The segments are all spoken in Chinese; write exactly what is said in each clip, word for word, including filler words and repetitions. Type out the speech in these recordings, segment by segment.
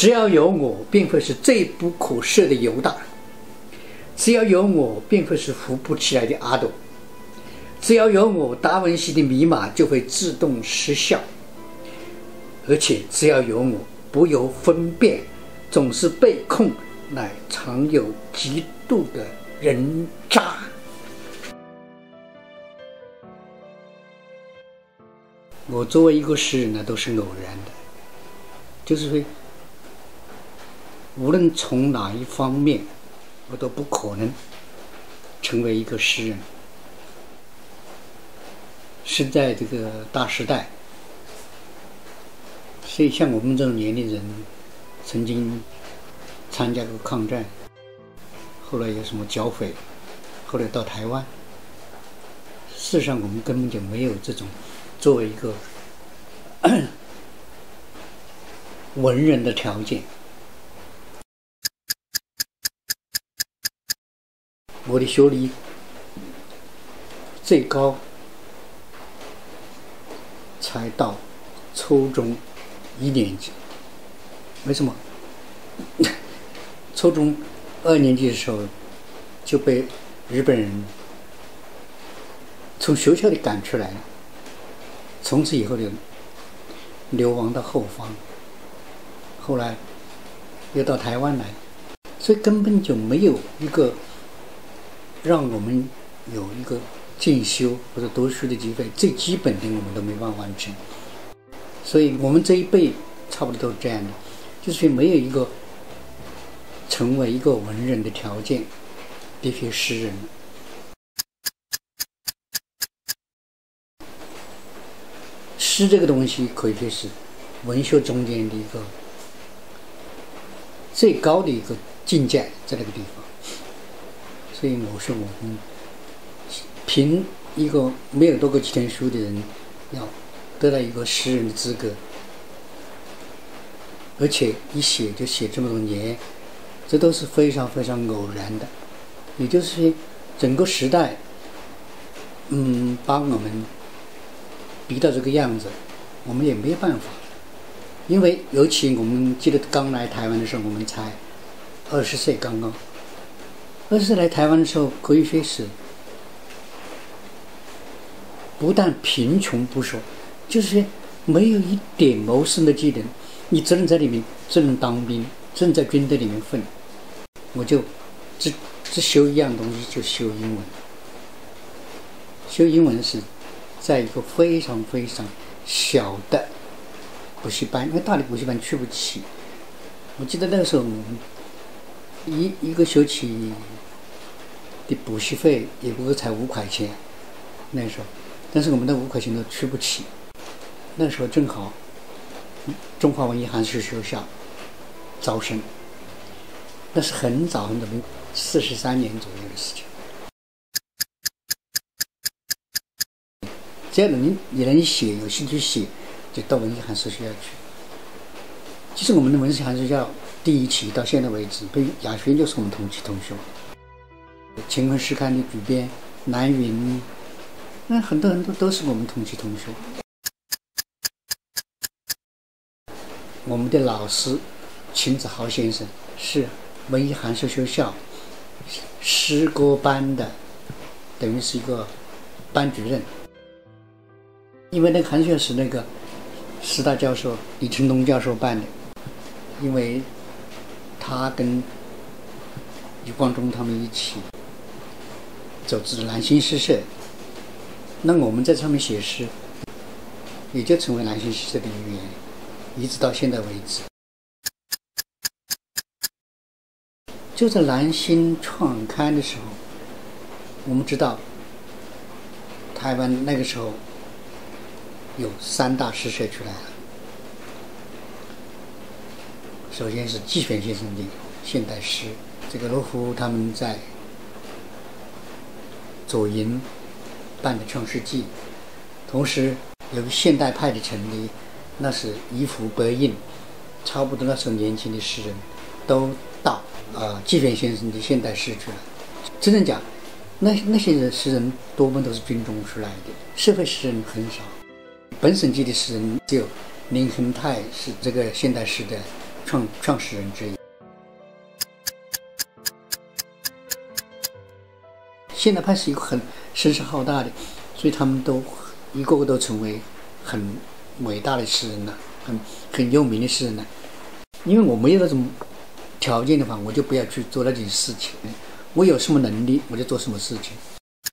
只要有我，便会是罪不可赦的犹大；只要有我，便会是扶不起来的阿斗；只要有我，达文西的密码就会自动失效。而且只要有我，不由分辨，总是被控，乃常有极度的人渣。我作为一个诗人呢，都是偶然的，就是说，无论从哪一方面，我都不可能成为一个诗人。是在这个大时代，所以像我们这种年龄人，曾经参加过抗战，后来有什么剿匪，后来到台湾，事实上我们根本就没有这种作为一个文人的条件。我的学历最高才到初中一年级。为什么？初中二年级的时候就被日本人从学校里赶出来了，从此以后就流亡到后方，后来又到台湾来，所以根本就没有一个让我们有一个进修或者读书的机会，最基本的我们都没办法完成。所以我们这一辈差不多都是这样的，就是没有一个成为一个文人的条件，别说诗人了。诗这个东西可以说是文学中间的一个最高的一个境界，在那个地方。所以我说，我们凭一个没有读过几天书的人，要得到一个诗人的资格，而且一写就写这么多年，这都是非常非常偶然的。也就是说，整个时代，嗯，把我们逼到这个样子，我们也没有办法。因为尤其我们记得刚来台湾的时候，我们才二十岁刚刚。二十岁来台湾的时候，可以说是不但贫穷不说，就是没有一点谋生的技能，你只能在里面，只能当兵，只能在军队里面混。我就只只修一样东西，就修英文。修英文是在一个非常非常小的补习班，因为大的补习班去不起。我记得那个时候，一一个学期的补习费也不过才五块钱，那时候，但是我们的五块钱都去不起。那时候正好中华文艺函授学校招生，那是很早很早，四十三年左右的事情。只要能你能写，有兴趣写，就到文艺函授学校去。其实我们的文艺函授学校第一期到现在为止，被亚轩就是我们同期同学。乾坤诗刊的主编南云，那很多很多都是我们同期同学。我们的老师秦子豪先生是文艺函授学校诗歌班的，等于是一个班主任。因为那个函授学校是那个师大教授李承东教授办的，因为他跟余光中他们一起组织蓝星诗社，那我们在上面写诗，也就成为蓝星诗社的一员，一直到现在为止。就在蓝星创刊的时候，我们知道台湾那个时候有三大诗社出来了。首先是季选先生的现代诗，这个罗浮他们在左营办的《创世纪》，同时有个现代派的成立，那是一幅白印，差不多那时候年轻的诗人都到呃季选先生的现代诗去了。真正讲，那那些人诗人多半都是军中出来的，社会诗人很少。本省籍的诗人只有林亨泰是这个现代诗的创创始人之一。现代派是一个很声势浩大的，所以他们都一个个都成为很伟大的诗人了，很很有名的诗人了。因为我没有那种条件的话，我就不要去做那件事情。我有什么能力，我就做什么事情。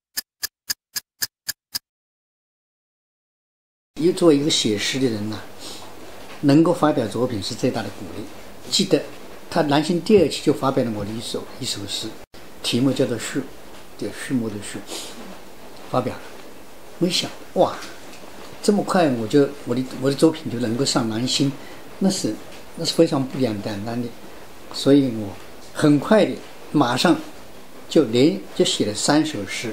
一作为一个写诗的人呢、啊，能够发表作品是最大的鼓励。记得他南星第二期就发表了我的一首一首诗，题目叫做《序》，叫序幕的序，发表了。我一想，哇，这么快我就我的我的作品就能够上南星，那是那是非常不简单的。所以我很快的马上就连就写了三首诗，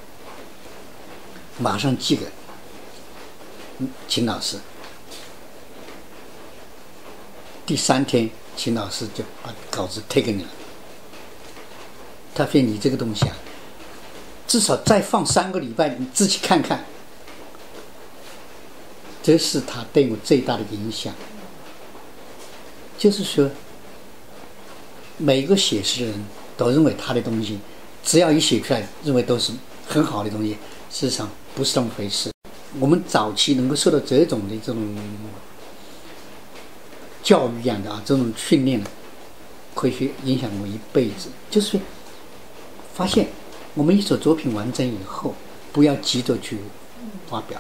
马上寄给秦老师。第三天，秦老师就把稿子推给你了。他说：“你这个东西啊，至少再放三个礼拜，你自己看看。”这是他对我最大的影响。就是说，每一个写诗的人都认为他的东西，只要一写出来，认为都是很好的东西。事实上不是那么回事。我们早期能够受到这种的这种教育一样的啊，这种训练呢，会去影响我一辈子。就是发现我们一首作品完成以后，不要急着去发表。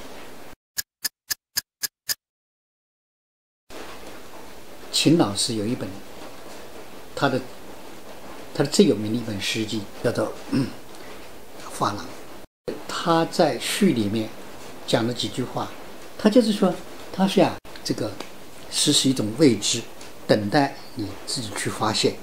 秦老师有一本他的他的最有名的一本诗集，叫做《嗯、画廊》。他在序里面讲了几句话，他就是说，他说呀，这个诗是一种未知，等待你自己去发现。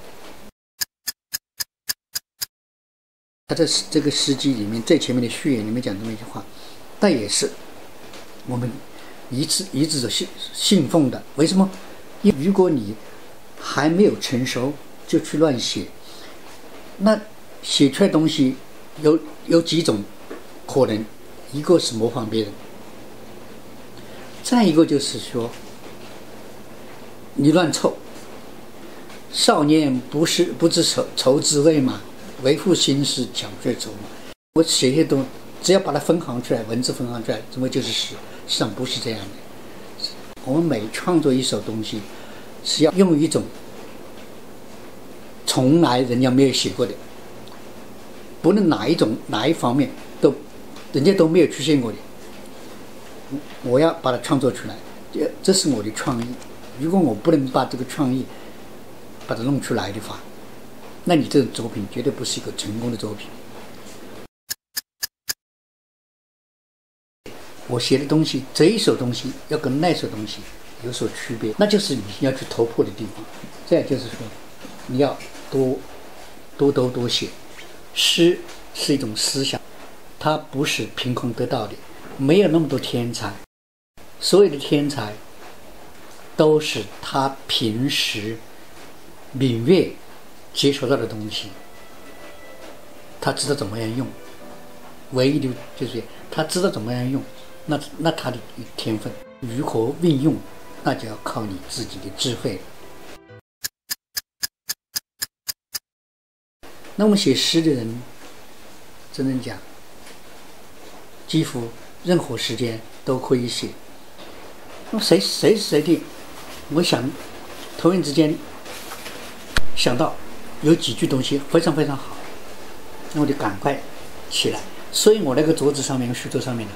他在这个诗集里面最前面的序言里面讲这么一句话，但也是我们一直一直的信信奉的。为什么？因为如果你还没有成熟就去乱写，那写出来的东西有有几种可能，一个是模仿别人，再一个就是说你乱凑。少年不是不知愁愁滋味嘛，为赋新词强说愁嘛。我写些东西，只要把它分行出来，文字分行出来，怎么就是诗？实际上不是这样的。我们每创作一首东西，是要用一种从来人家没有写过的，不论哪一种哪一方面都人家都没有出现过的，我要把它创作出来，这这是我的创意。如果我不能把这个创意把它弄出来的话，那你这种作品绝对不是一个成功的作品。我写的东西，这一首东西要跟那首东西有所区别，那就是你要去突破的地方。这样就是说，你要多多多多写。诗是一种思想，它不是凭空得到的，没有那么多天才。所有的天才都是他平时敏锐接触到的东西，他知道怎么样用。唯一的就是他知道怎么样用。那那他的天分如何运用，那就要靠你自己的智慧。那我们写诗的人，真正讲，几乎任何时间都可以写。那么谁谁谁的，我想突然之间想到有几句东西非常非常好，那我就赶快起来。所以我那个桌子上面、书桌上面的。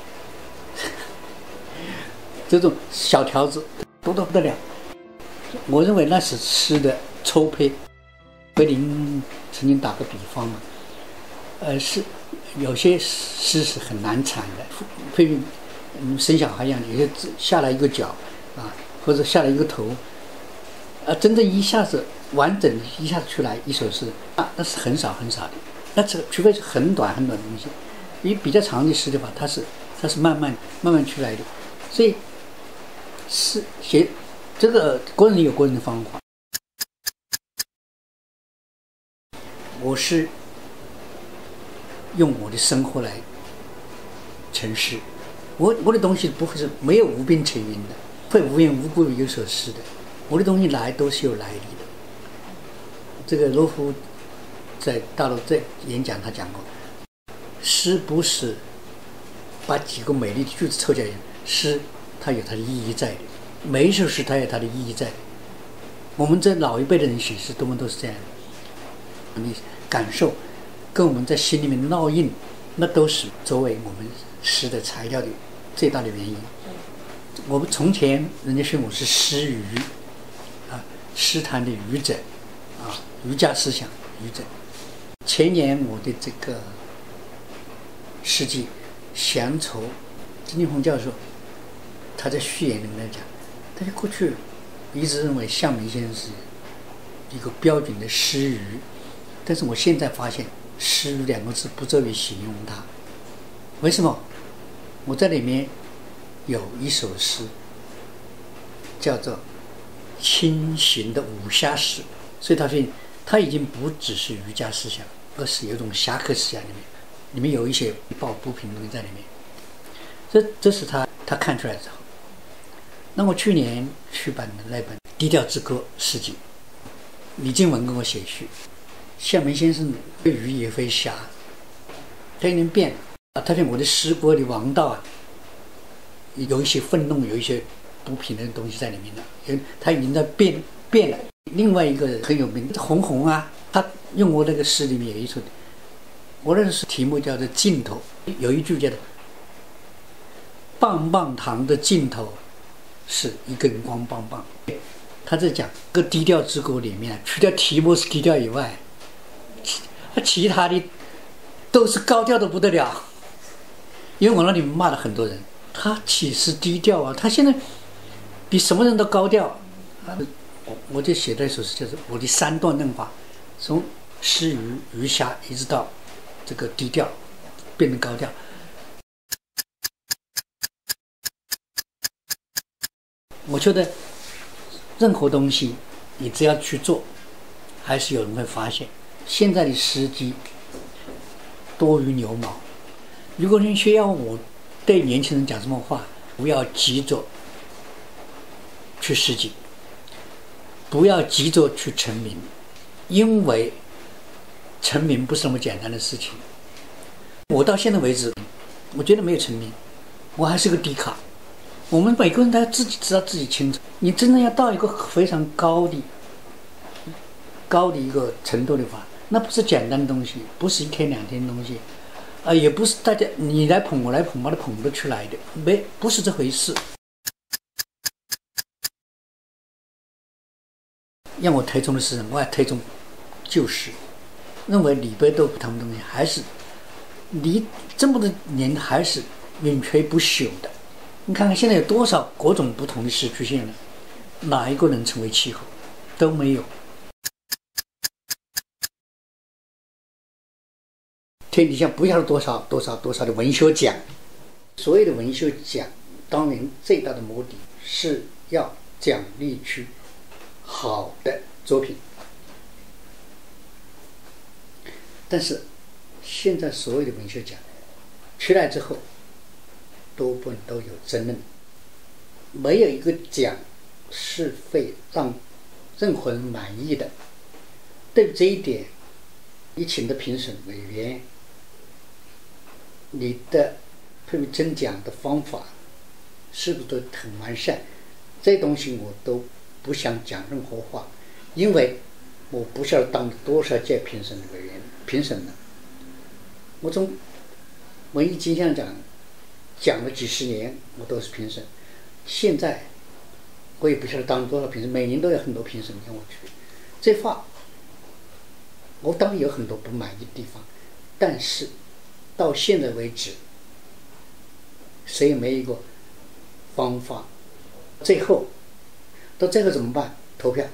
这种小条子多得不得了，我认为那是诗的抽胚。桂林曾经打个比方嘛，呃，是有些诗是很难产的，譬如嗯生小孩一样，有些下来一个脚啊，或者下来一个头，啊，真正一下子完整一下子出来一首诗，啊，那是很少很少的。那这除非是很短很短的东西，因为比较长的诗的话，它是它是慢慢慢慢出来的，所以。是写这个个人有个人的方法，我是用我的生活来陈诗。我我的东西不会是没有无病呻吟的，会无缘无故有所诗的。 我的东西来都是有来历的。这个罗浮在大陆在演讲他讲过，诗不是把几个美丽的句子凑起来，诗它有它的意义在的，每一首诗它有它的意义在的。我们这老一辈的人写诗，多么都是这样的，你感受跟我们在心里面烙印，那都是作为我们诗的材料的最大的原因。我们从前人家说我是诗愚啊，诗坛的愚者啊，儒家思想愚者。前年我的这个诗集详筹，金金红教授他在序言里面讲，他就过去一直认为向明先生是一个标准的诗愚，但是我现在发现诗愚两个字不足以形容他。为什么？我在里面有一首诗叫做清醒的武侠诗，所以他说他已经不只是儒家思想，而是有一种侠客思想里面，里面有一些抱不平的东西在里面。这这是他他看出来之后。那我去年出版的那本《低调之歌》诗集，李静文跟我写序，向明先生对愚也非侠，他有点变了啊。他说我的诗国的王道啊，有一些愤怒，有一些不平的东西在里面了，他已经在变变了。另外一个很有名的红红啊，他用我那个诗里面有一首，我那个诗题目叫做《尽头》，有一句叫做“棒棒糖的尽头是一根光棒棒”。他在讲个低调之歌里面，除掉题目是低调以外，其其他的都是高调的不得了。因为我那里骂了很多人，他岂是低调啊？他现在比什么人都高调。我就写了一首诗，就是我的三段论法，从诗愚愚侠一直到这个低调，变成高调。我觉得任何东西你只要去做，还是有人会发现。现在的诗集多于牛毛。如果你需要我对年轻人讲什么话，不要急着去诗集，不要急着去成名，因为成名不是那么简单的事情。我到现在为止，我觉得没有成名，我还是个低卡。我们每个人都自己知道自己清楚。你真的要到一个非常高的、高的一个程度的话，那不是简单的东西，不是一天两天的东西，啊、呃，也不是大家你来捧我来捧，把它捧得出来的，没不是这回事。让我推崇的是什么？我要推崇旧诗，认为李白都他们东西还是离这么多年还是永垂不朽的。你看看现在有多少各种不同的诗出现了，哪一个能成为气候？都没有。天底下不要多少多少多少的文学奖，所有的文学奖当年最大的目的是要奖励出好的作品，但是现在所有的文学奖出来之后，多半都有争论，没有一个奖是会让任何人满意的。对于这一点，你请的评审委员，你的配备征奖的方法是不是都很完善？这东西我都不想讲任何话，因为我不晓得当多少届评审委员评审了。我从文艺金像奖讲了几十年，我都是评审。现在我也不晓得当多少评审，每年都有很多评审跟我去。这话我当然有很多不满意的地方，但是到现在为止，谁也没有一个方法。最后到最后怎么办？投票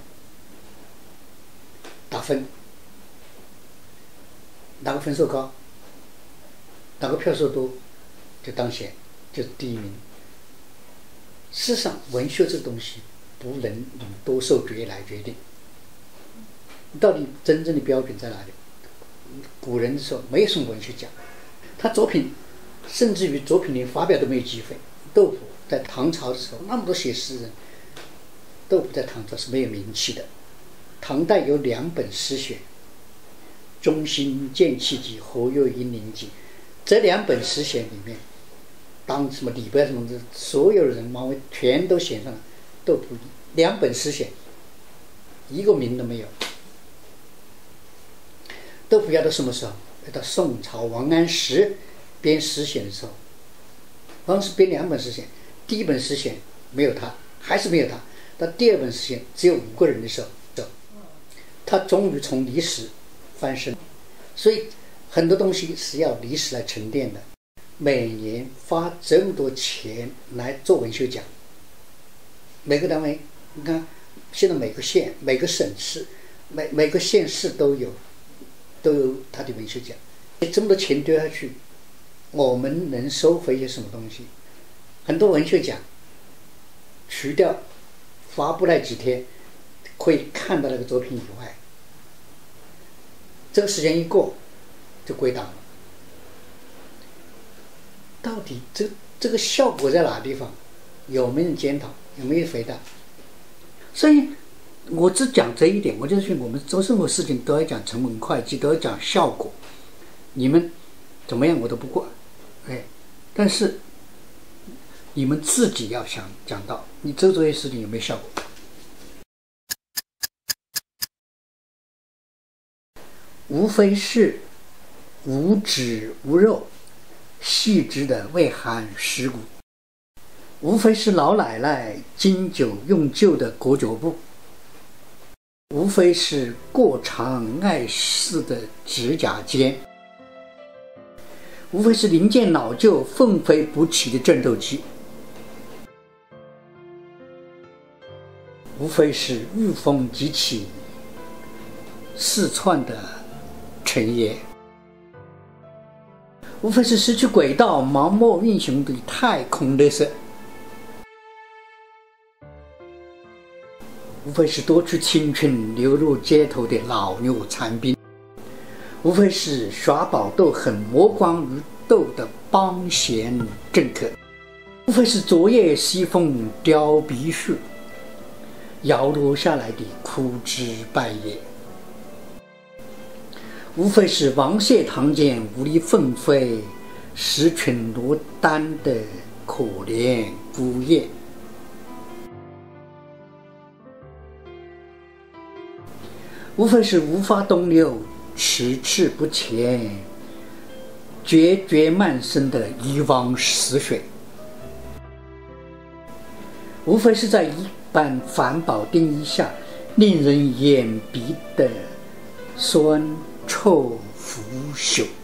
打分，哪个分数高，哪个票数多就当选，就是第一名。事实上文学这东西不能用多数决来决定，到底真正的标准在哪里？古人说没有什么文学奖，他作品甚至于作品连发表都没有机会。豆腐在唐朝的时候，那么多写诗人， 豆腐在唐朝是没有名气的。唐代有两本诗选，《中兴剑气集》《活跃英灵集》，这两本诗选里面，当什么李白什么的，所有人马尾全都写上了豆腐。两本诗选，一个名都没有。豆腐要到什么时候？要到宋朝王安石编诗选的时候。王安石编两本诗选，第一本诗选没有他，还是没有他。到第二本诗选只有五个人的时候，他终于从历史翻身。所以很多东西是要历史来沉淀的。每年花这么多钱来做文学奖，每个单位，你看现在每个县、每个省市、每每个县市都有都有他的文学奖。这么多钱丢下去，我们能收回些什么东西？很多文学奖除掉发布那几天可以看到那个作品以外，这个时间一过就归档了。到底这这个效果在哪地方？有没有人检讨？有没有回答？所以我只讲这一点，我就是我们做任何事情都要讲成本会计，都要讲效果。你们怎么样我都不管，哎，但是你们自己要想讲到你做这些事情有没有效果。无非是无脂无肉，细致的未含尸骨；无非是老奶奶经久用旧的裹脚布；无非是过长碍事的指甲尖；无非是零件老旧奋飞不起的战斗机；无非是御风即起四窜的尘烟；无非是失去轨道盲目运行的太空垃圾；无非是夺去青春流入街头的老弱残兵；无非是耍宝斗狠磨光鱼豆的帮闲政客；无非是昨夜西风凋碧树，摇落下来的枯枝败叶；无非是王谢堂前无力奋飞石群落单的可怜孤雁；无非是无法东流迟迟不前决绝漫生的遗忘死水；无非是在一般环保定义下令人眼鼻的酸臭腐朽。